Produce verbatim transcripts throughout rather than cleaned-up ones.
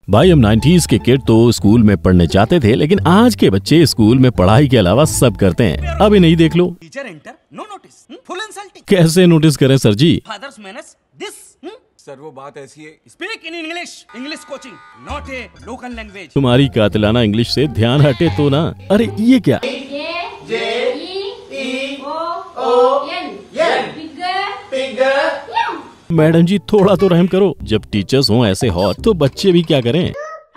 भाई हम नाइन्टीज के किड तो स्कूल में पढ़ने जाते थे, लेकिन आज के बच्चे स्कूल में पढ़ाई के अलावा सब करते हैं। अभी नहीं देख लो। Teacher enter, no notice, full insulting. कैसे नोटिस करें sir ji? Fathers manners, this sir वो बात ऐसी है। Speak in English, English coaching not a local language. तुम्हारी कातिलाना इंग्लिश से ध्यान हटे तो ना। अरे ये क्या? मैडम जी थोड़ा तो रहम करो। जब टीचर्स हों ऐसे हॉट तो बच्चे भी क्या करें?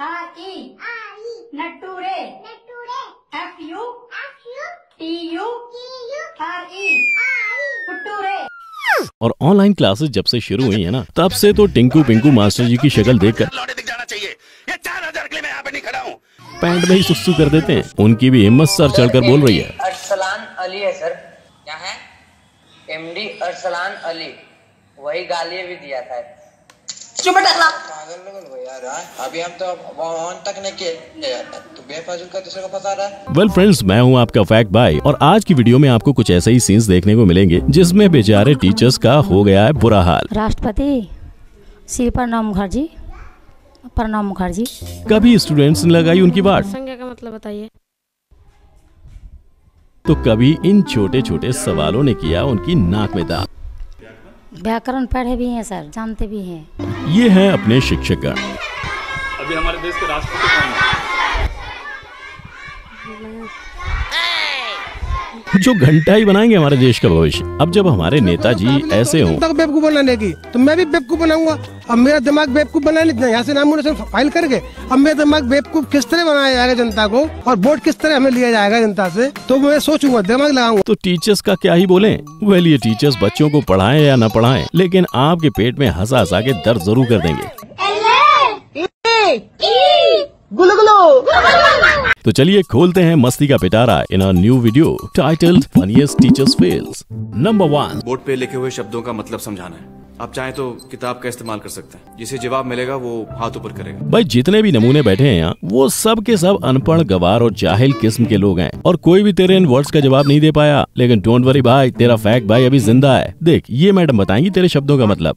और ऑनलाइन क्लासेस जब से शुरू हुई है ना, तब से तो टिंकू पिंकू मास्टर जी की शक्ल देखकर पैंट में ही सुसु कर देते हैं। उनकी भी हिम्मत सर चढ़कर बोल रही है। अरसलान अली है सर। क्या है? एमडी अरसलान अली, वही गाली भी दिया था। चुप टकला। यार अभी हम तो ऑन तक नहीं किए, तू बेफाजुल का दूसरे को फंसा रहा है। वेल फ्रेंड्स, मैं हूं आपका फैक्ट भाई और आज की वीडियो में आपको कुछ ऐसे ही सीन्स देखने को मिलेंगे जिसमें बेचारे टीचर्स का हो गया है बुरा हाल। राष्ट्रपति श्री प्रणब मुखर्जी, प्रणब मुखर्जी। कभी स्टूडेंट्स ने लगाई उनकी बात, संज्ञा का मतलब बताइए। तो कभी इन छोटे छोटे सवालों ने किया उनकी नाक में दाग। व्याकरण पढ़े भी हैं सर, जानते भी हैं। ये है अपने शिक्षकगण। अभी हमारे देश के राष्ट्रपति कौन है? जो घंटा ही बनाएंगे हमारे देश का भविष्य। अब जब हमारे नेताजी ऐसे हों, बेवकूफ बनाने की तो मैं भी बेवकूफ बनाऊंगा। अब मेरा दिमाग बेवकूफ बनाने यहाँ से नामोनिशान फाइल करके अब मेरा दिमाग बेवकूफ किस तरह बनाया जाएगा जनता को, और वोट किस तरह हमें लिया जाएगा जनता से, तो मैं सोचूंगा, दिमाग लगाऊंगा। तो टीचर्स का क्या ही बोले। वेल ये टीचर्स बच्चों को पढ़ाएं या न पढ़ाएं, लेकिन आपके पेट में हंसा हंसा के दर्द जरूर कर देंगे। तो चलिए खोलते हैं मस्ती का पिटारा in a new video titled funniest teachers fails. Number one, board पे लिखे हुए शब्दों का मतलब समझाना है। आप चाहें तो किताब का इस्तेमाल कर सकते हैं, जिसे जवाब मिलेगा वो हाथ ऊपर करेगा। भाई जितने भी नमूने बैठे हैं यहाँ, वो सब के सब अनपढ़, गवार और जाहिल किस्म के लोग हैं, और कोई भी तेरे इन वर्ड्स का जवाब नहीं दे पाया। लेकिन डोंट वरी भाई, तेरा फैक्ट भाई अभी जिंदा है। देख ये मैडम बताएंगी तेरे शब्दों का मतलब।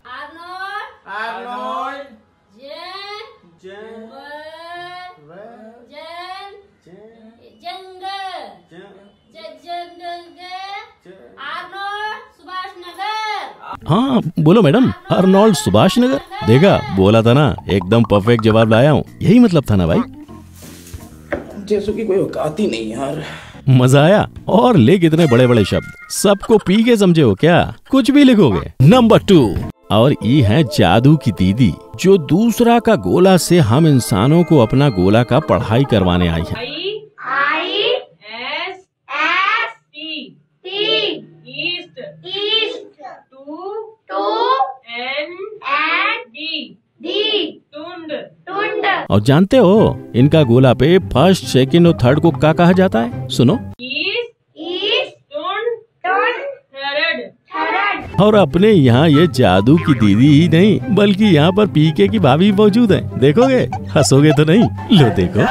हाँ बोलो मैडम, अर्नोल्ड सुभाष नगर। देखा, बोला था ना, एकदम परफेक्ट जवाब लाया हूँ। यही मतलब था ना भाई। जैसो की कोई औकात ही नहीं यार। मजा आया? और ले कितने बड़े बड़े शब्द, सबको पी के समझे हो क्या? कुछ भी लिखोगे। नंबर टू, और ये है जादू की दीदी, जो दूसरा का गोला से हम इंसानों को अपना गोला का पढ़ाई करवाने आई है। और जानते हो इनका गोला पे फर्स्ट, सेकंड और थर्ड को क्या कहा जाता है? सुनो। और अपने यहाँ ये जादू की दीदी ही नहीं, बल्कि यहाँ पर पीके की भाभी मौजूद है। देखोगे? हंसोगे तो नहीं? लो देखो।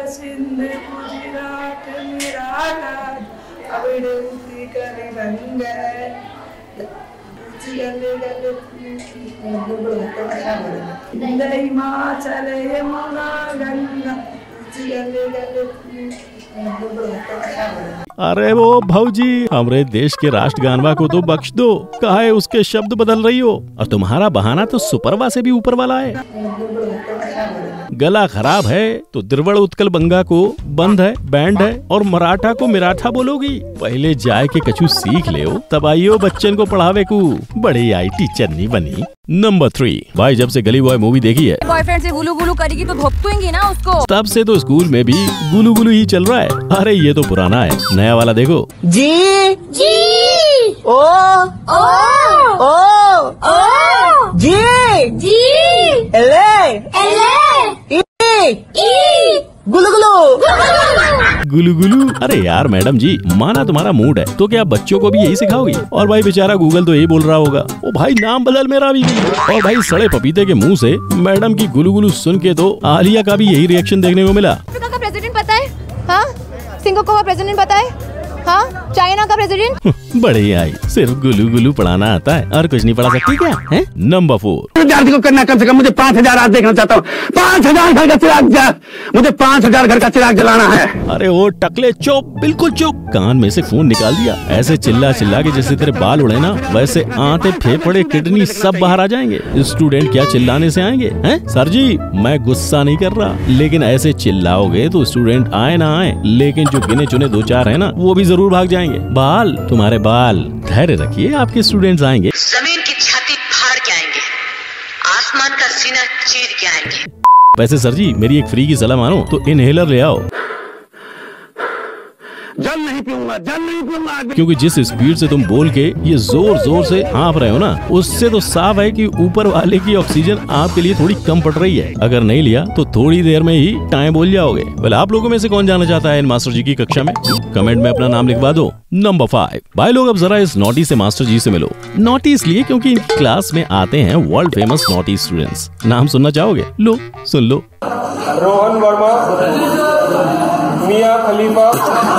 अरे वो भौजी, हमरे देश के राष्ट्रगानवा को तो बख्श दो, काहे उसके शब्द बदल रही हो? और तुम्हारा बहाना तो सुपरवा से भी ऊपर वाला है। गला खराब है तो दिरवड़ उत्कल बंगा को बंद है, बैंड है, और मराठा को मिराठा बोलोगी। पहले जाए के कछु सीख ले, तब आइयो बच्चन को पढ़ावे को। बड़ी आई टीचर नहीं बनी। नंबर थ्री, भाई जब से गली बॉय मूवी देखी है, बॉयफ्रेंड से गुलू गुलू करेगी तो धोपतुएंगी ना उसको। तब से तो स्कूल में भी गुलू गुलू ही चल रहा है। अरे ये तो पुराना है, नया वाला देखो। जी जी ओ ओ ओ ओ जी जी एले एले ई ई गुलू गुलू गुलू गुलू। अरे यार मैडम जी, माना तुम्हारा मूड है तो क्या बच्चों को भी यही सिखाओगी? और भाई बेचारा गूगल तो यही बोल रहा होगा, ओ भाई नाम बदल मेरा भी। और भाई सड़े पपीते के मुंह से मैडम की गुलू गुलू सुन के तो आलिया का भी यही रिएक्शन देखने को मिला। अफ्रीका का प्रेसिडेंट पता है? हाँ? सिंगापुर का प्रेसिडेंट पता है? हाँ? चाइना का प्रेसिडेंट? बड़े आई, सिर्फ गुलू गुलू पढ़ाना आता है और कुछ नहीं पढ़ा सकती क्या है? नंबर फोर, विद्यार्थी को करना कम से कम मुझे पाँच हजार आज देखना चाहता हूँ। पाँच हजार घर का चिराग जा, मुझे पाँच हजार घर का चिराग जलाना है। अरे ओ टकले चुप, बिल्कुल चुप। कान में से फोन निकाल दिया। ऐसे चिल्ला चिल्ला के जैसे तेरे बाल उड़े ना, वैसे आंते फेफड़े किडनी सब बाहर आ जाएंगे। स्टूडेंट क्या चिल्लाने से आएंगे हैं? सर जी मैं गुस्सा नहीं कर रहा, लेकिन ऐसे चिल्लाओगे तो स्टूडेंट आए ना आए, लेकिन जो गिने चुने दो चार है ना वो भी जरूर भाग जाएंगे। बाल, तुम्हारे बाल, धैर्य रखिए, आपके स्टूडेंट्स आएंगे। जमीन की छाती फाड़ के आएंगे, आसमान का सीना चीर के आएंगे। वैसे सर जी मेरी एक फ्री की सलाह मानो तो इनहेलर ले आओ। जल नहीं पीऊंगा, जल नहीं पीऊंगा, क्योंकि जिस स्पीड से तुम बोल के ये जोर जोर से हाँफ रहे हो ना, उससे तो साफ है कि ऊपर वाले की ऑक्सीजन आपके लिए थोड़ी कम पड़ रही है। अगर नहीं लिया तो थोड़ी देर में ही टाइम बोल जाओगे। वेल आप लोगों में से कौन जाना चाहता है इन मास्टर जी की कक्षा में? कमेंट में अपना नाम लिखवा दो। नंबर फाइव, भाई लोग अब जरा इस नॉटी से मास्टर जी से मिलो। नॉटी इसलिए क्योंकि इनकी क्लास में आते हैं वर्ल्ड फेमस नॉटी स्टूडेंट्स। नाम सुनना चाहोगे? लो सुन लो। रोहन वर्मा, मियां खलीफा।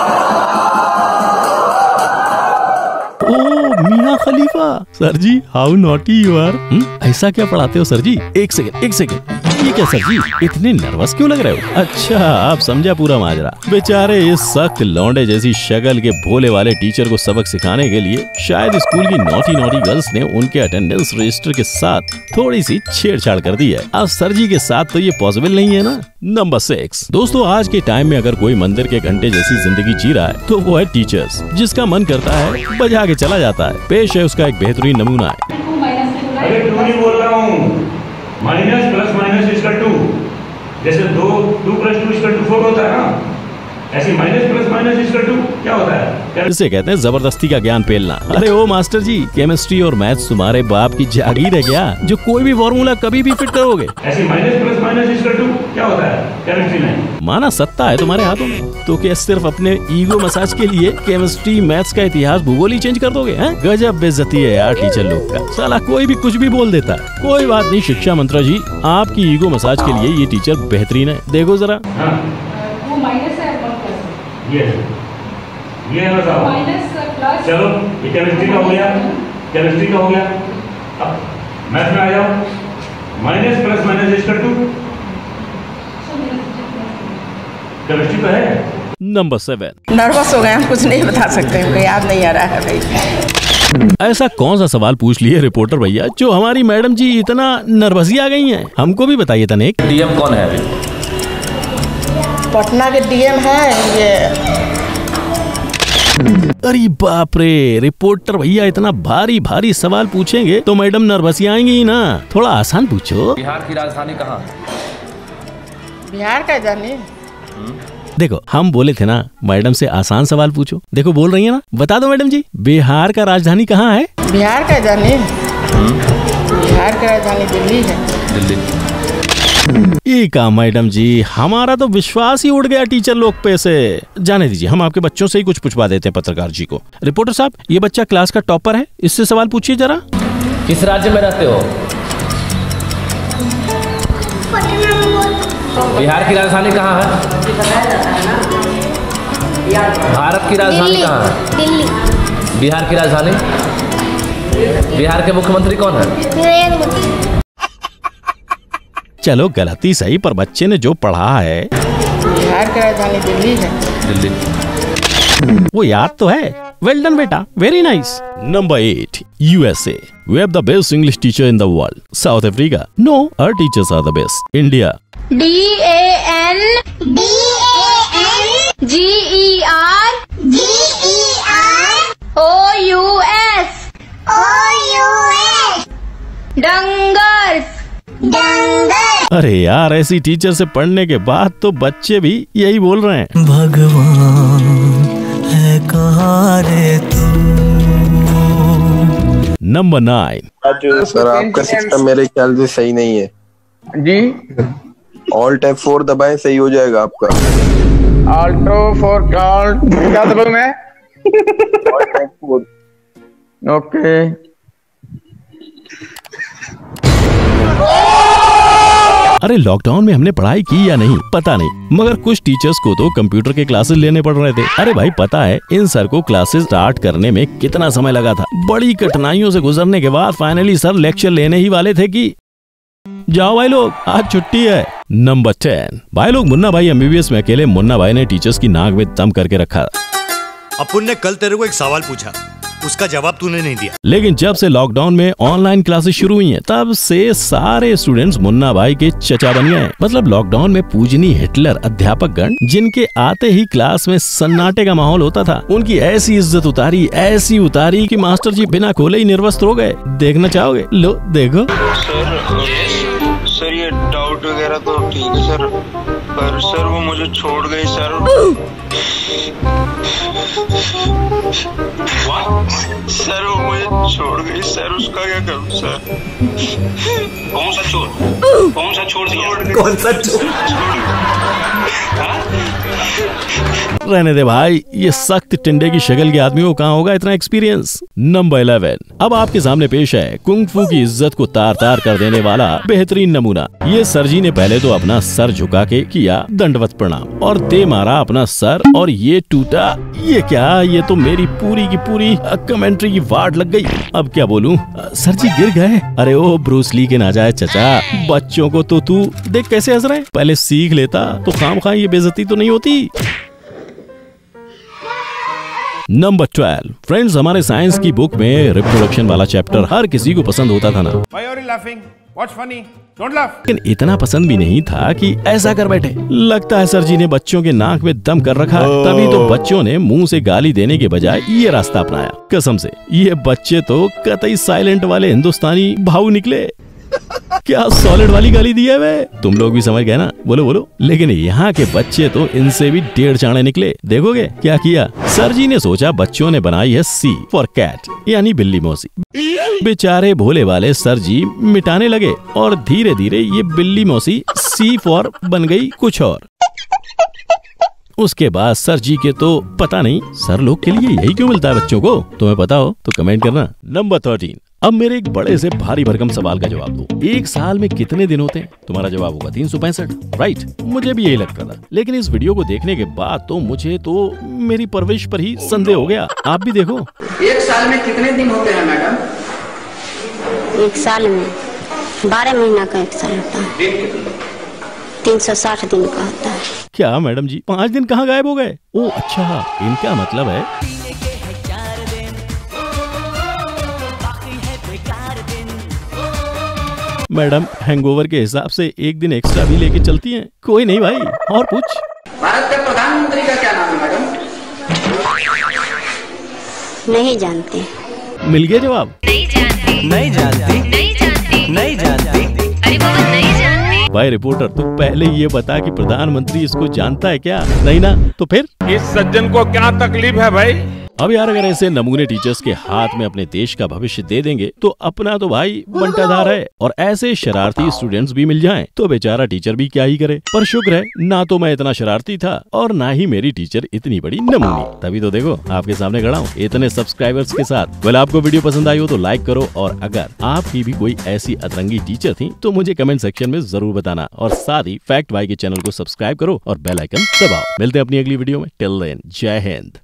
ओ मियां खलीफा, sir ji how naughty you are. ऐसा क्या पढ़ाते हो सर जी? एक सेकंड एक सेकंड, ये क्या सर जी इतने नर्वस क्यों लग रहे हो? अच्छा आप समझा पूरा माजरा। बेचारे इस सख्त लौंडे जैसी शक्ल के भोले वाले टीचर को सबक सिखाने के लिए शायद स्कूल की नॉटी नॉटी गर्ल्स ने उनके अटेंडेंस रजिस्टर के साथ थोड़ी सी छेड़छाड़ कर दी है। अब सर जी के साथ तो ये पॉसिबल नहीं है ना। नंबर सिक्स, दोस्तों आज के टाइम में अगर कोई मंदिर के घंटे जैसी जिंदगी जी रहा है तो वो है टीचर्स, जिसका मन करता है बजा के चला जाता है। पेश है उसका एक बेहतरीन नमूना है। अरे टू नहीं बोल रहा हूँ, minus plus minus equal to, जैसे दो two plus two equal to four होता है ना, ऐसे minus plus minus equal to क्या होता है? इसे कहते हैं जबरदस्ती का ज्ञान पेलना। अरे ओ मास्टर जी, केमिस्ट्री और मैथ्स तुम्हारे बाप की जागीर है क्या, जो कोई भी फॉर्मूला कभी भी फिट करोगे? ऐसे minus plus minus equal to क्या होता है केमिस्ट्री में? माना सत्ता है तुम्हारे हाथों में, तो क्या सिर्फ अपने ईगो मसाज के लिए केमिस्ट्री मैथ्स का इतिहास भूगोल ही चेंज कर दोगे? हैं? गजब बेइज्जती है यार टीचर लोग का, साला कोई भी कुछ भी बोल देता है। कोई बात नहीं शिक्षा मंत्री जी, आपकी ईगो मसाज के लिए ये टीचर बेहतरीन है। देखो जरा। हाँ। ये ये है बताओ। चलो ये केमिस्ट्री का हो गया, केमिस्ट्री का हो गया। अब मैथ में आ जाओ। Minus plus minus equal to chemistry का है। नंबर सेवन, नर्वस हो गए हम, कुछ नहीं बता सकते, हमको याद नहीं आ रहा है भाई। ऐसा कौन सा सवाल पूछ लिए रिपोर्टर भैया जो हमारी मैडम जी इतना नर्वसी आ गई हैं? हमको भी बताइए तनिक। डीएम कौन है अभी? पटना के डीएम है ये। अरे बाप रे, रिपोर्टर भैया इतना भारी भारी सवाल पूछेंगे तो मैडम नर्वसी आएंगी ही ना। थोड़ा आसान पूछो। बिहार की राजधानी कहाँ है? बिहार का जानी। देखो हम बोले थे ना मैडम से आसान सवाल पूछो, देखो बोल रही है ना। बता दो मैडम जी, बिहार का राजधानी कहाँ है? बिहार का जानी, बिहार का राजधानी दिल्ली है। दिल्ली। ये कहा मैडम जी, हमारा तो विश्वास ही उड़ गया टीचर लोग पे से। जाने दीजिए, हम आपके बच्चों से ही कुछ पूछवा देते हैं पत्रकार जी को। रिपोर्टर साहब, ये बच्चा क्लास का टॉपर है, इससे सवाल पूछिए जरा। किस राज्य में रहते हो? बिहार की राजधानी कहाँ है? भारत की राजधानी कहाँ है? दिल्ली। बिहार की राजधानी? बिहार के मुख्यमंत्री कौन है? चलो गलती सही, पर बच्चे ने जो पढ़ा है। बिहार की राजधानी दिल्ली है। दिल्ली। वो याद तो है। वेल डन बेटा, very nice. Number eight, USA. We have the best English teacher in the world. South Africa, no, our teachers are the best. India, D A N D A N G E R G E R O U S O U S dangers danger. अरे यार, ऐसी teacher से पढ़ने के बाद तो बच्चे भी यही बोल रहे हैं। भगवान है कहाँ रे तू। Number nine. सर आपका सिस्टम मेरे ख्याल से सही नहीं है जी। ऑल्ट एफ फोर दबाएं, सही हो जाएगा आपका। ऑल्ट्रो फोर क्या दबाऊं मैं? ओके। अरे लॉकडाउन में हमने पढ़ाई की या नहीं पता नहीं, मगर कुछ टीचर्स को तो कंप्यूटर के क्लासेस लेने पड़ रहे थे। अरे भाई पता है इन सर को क्लासेस स्टार्ट करने में कितना समय लगा था। बड़ी कठिनाइयों से गुजरने के बाद फाइनली सर लेक्चर लेने ही वाले थे कि जाओ भाई लोग आज छुट्टी है। नंबर टेन भाई लोग, मुन्ना भाई एमबीबीएस में अकेले मुन्ना भाई ने टीचर्स की नाक में दम करके रखा। अपुन ने कल तेरे को एक सवाल पूछा, उसका जवाब तूने नहीं दिया। लेकिन जब से लॉकडाउन में ऑनलाइन क्लासेस शुरू हुई हैं, तब से सारे स्टूडेंट्स मुन्ना भाई के चचा बन गए। मतलब लॉकडाउन में पूजनीय हिटलर अध्यापक गण, जिनके आते ही क्लास में सन्नाटे का माहौल होता था, उनकी ऐसी इज्जत उतारी ऐसी उतारी कि मास्टर जी बिना खोले ही निर्वस्त्र हो गए। देखना चाहोगे? लो देखो। सर सर ये डाउट वगैरह तो ठीक है सर, पर सर वो मुझे छोड़ गई सर। सर वो मुझे छोड़ गई सर, उसका क्या करूं सर? कौन सा छोड़ कौन सा छोड़ दिया? कौन सा छोड़? रहने दे भाई, ये सख्त टिंडे की शक्ल के आदमी को कहाँ होगा इतना एक्सपीरियंस। नंबर इलेवन, अब आपके सामने पेश है कुंग-फू की इज्जत को तार तार कर देने वाला बेहतरीन नमूना। ये सर जी ने पहले तो अपना सर झुका के किया दंडवत प्रणाम और दे मारा अपना सर, और ये टूटा। ये क्या, ये तो मेरी पूरी की पूरी कमेंट्री की वाट लग गई। अब क्या बोलूं, सर जी गिर गए। अरे ओ ब्रूस ली के ना जाए चचा, बच्चों को तो तू देख कैसे हंस रहे। पहले सीख लेता तो खामखा ये बेइज्जती तो नहीं होती। नंबर ट्वेल्व, फ्रेंड्स हमारे साइंस की बुक में रिप्रोडक्शन वाला चैप्टर हर किसी को पसंद होता था ना। Why are you laughing? What's funny? Don't laugh. लेकिन इतना पसंद भी नहीं था कि ऐसा कर बैठे। लगता है सर जी ने बच्चों के नाक में दम कर रखा, तभी तो बच्चों ने मुंह से गाली देने के बजाय ये रास्ता अपनाया। कसम से ये बच्चे तो कतई साइलेंट वाले हिंदुस्तानी भाऊ निकले। क्या सॉलिड वाली गाली दी है वे? तुम लोग भी समझ गए ना, बोलो बोलो। लेकिन यहाँ के बच्चे तो इनसे भी डेढ़ चाणे निकले। देखोगे क्या किया? सर जी ने सोचा बच्चों ने बनाई है सी फॉर कैट, यानी बिल्ली मौसी। बेचारे भोले वाले सर जी मिटाने लगे और धीरे धीरे ये बिल्ली मौसी सी फॉर बन गई कुछ और। उसके बाद सर जी के तो पता नहीं सर लोग के लिए यही क्यों मिलता है बच्चों को। तुम्हें पता हो तो कमेंट करना। नंबर थर्टीन, अब मेरे एक बड़े से भारी भरकम सवाल का जवाब दो। एक साल में कितने दिन होते हैं? तुम्हारा जवाब होगा तीन सौ पैंसठ। राइट, मुझे भी यही लगता था, लेकिन इस वीडियो को देखने के बाद तो मुझे तो मेरी परवरिश पर ही संदेह हो गया। आप भी देखो। एक साल में कितने दिन होते हैं मैडम? एक साल में बारह महीना का एक साल होता है, तीन सौ साठ दिन का होता है। क्या मैडम जी, पाँच दिन कहाँ गायब हो गए? ओ अच्छा, इनका मतलब है मैडम हैंगओवर के हिसाब से एक दिन एक्स्ट्रा भी लेके चलती हैं। कोई नहीं भाई, और पूछ। भारत के प्रधानमंत्री का क्या नाम है मैडम? नहीं जानते। मिल गया जवाब? नहीं जानती। नहीं जानती। नहीं जानती। नहीं जानती। अरे बाबा नहीं जानती। भाई रिपोर्टर, तू पहले ये बता कि प्रधानमंत्री इसको जानता है क्या? नहीं ना, तो फिर इस सज्जन को क्या तकलीफ है भाई? अब यार अगर ऐसे नमूने टीचर्स के हाथ में अपने देश का भविष्य दे देंगे तो अपना तो भाई बंटाधार है, और ऐसे शरारती स्टूडेंट्स भी मिल जाएं तो बेचारा टीचर भी क्या ही करे। पर शुक्र है ना तो मैं इतना शरारती था और ना ही मेरी टीचर इतनी बड़ी नमूनी। तभी तो देखो आपके सामने खड़ा हूँ इतने सब्सक्राइबर्स के साथ। वेल, आपको वीडियो पसंद आई हो तो लाइक करो, और अगर आपकी भी कोई ऐसी अतरंगी टीचर थी तो मुझे कमेंट सेक्शन में जरूर बताना, और साथ ही फैक्ट भाई के चैनल को सब्सक्राइब करो और बेल आइकन दबाओ। मिलते हैं अपनी अगली वीडियो में। टिल देन, जय हिंद।